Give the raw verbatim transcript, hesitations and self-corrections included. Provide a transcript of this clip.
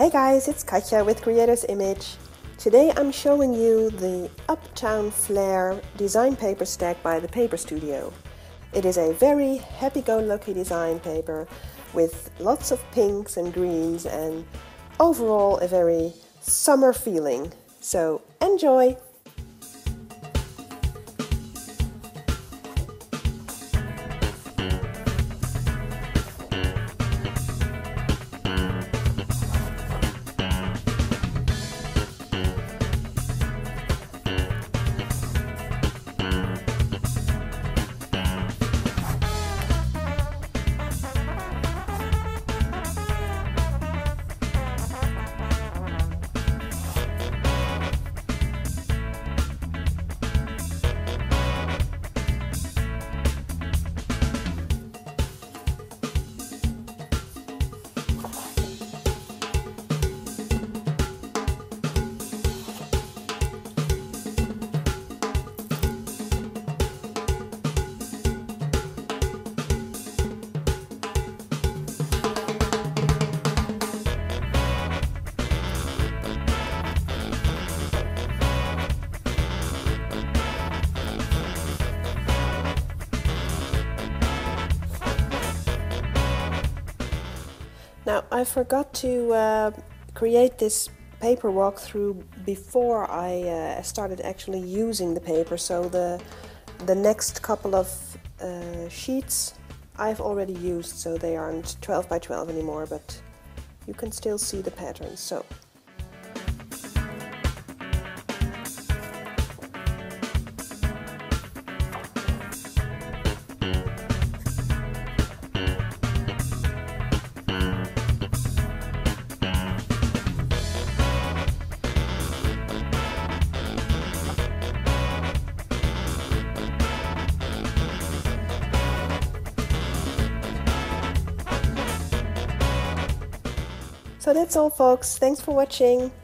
Hey guys, it's Katja with Creator's Image. Today I'm showing you the Uptown Flair design paper stack by the Paper Studio. It is a very happy-go-lucky design paper with lots of pinks and greens and overall a very summer feeling. So enjoy! Now, I forgot to uh, create this paper walkthrough before I uh, started actually using the paper, so the, the next couple of uh, sheets I've already used, so they aren't twelve by twelve anymore, but you can still see the patterns. So. So that's all folks, thanks for watching.